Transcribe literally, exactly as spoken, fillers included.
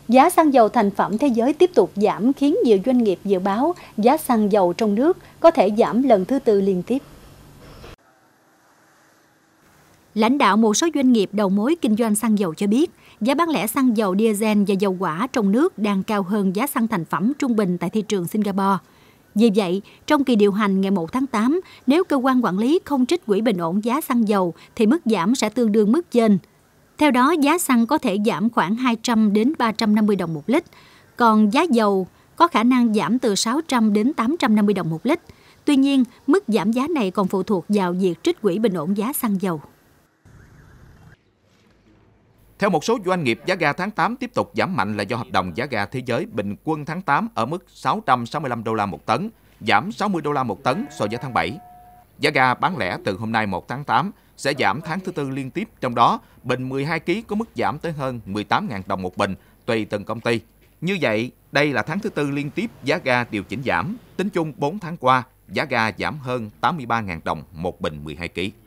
Giá xăng dầu thành phẩm thế giới tiếp tục giảm khiến nhiều doanh nghiệp dự báo giá xăng dầu trong nước có thể giảm lần thứ tư liên tiếp. Lãnh đạo một số doanh nghiệp đầu mối kinh doanh xăng dầu cho biết, giá bán lẻ xăng dầu diesel và dầu hỏa trong nước đang cao hơn giá xăng thành phẩm trung bình tại thị trường Singapore. Vì vậy, trong kỳ điều hành ngày một tháng tám, nếu cơ quan quản lý không trích quỹ bình ổn giá xăng dầu thì mức giảm sẽ tương đương mức trên. Theo đó, giá xăng có thể giảm khoảng hai trăm đến ba trăm năm mươi đồng một lít, còn giá dầu có khả năng giảm từ sáu trăm đến tám trăm năm mươi đồng một lít. Tuy nhiên, mức giảm giá này còn phụ thuộc vào việc trích quỹ bình ổn giá xăng dầu. Theo một số doanh nghiệp, giá ga tháng tám tiếp tục giảm mạnh là do hợp đồng giá ga thế giới bình quân tháng tám ở mức sáu trăm sáu mươi lăm đô la một tấn, giảm sáu mươi đô la một tấn so với tháng bảy. Giá ga bán lẻ từ hôm nay một tháng tám sẽ giảm tháng thứ tư liên tiếp, trong đó bình mười hai ki lô gam có mức giảm tới hơn mười tám nghìn đồng một bình tùy từng công ty. Như vậy, đây là tháng thứ tư liên tiếp giá ga điều chỉnh giảm. Tính chung bốn tháng qua, giá ga giảm hơn tám mươi ba nghìn đồng một bình mười hai ki lô gam.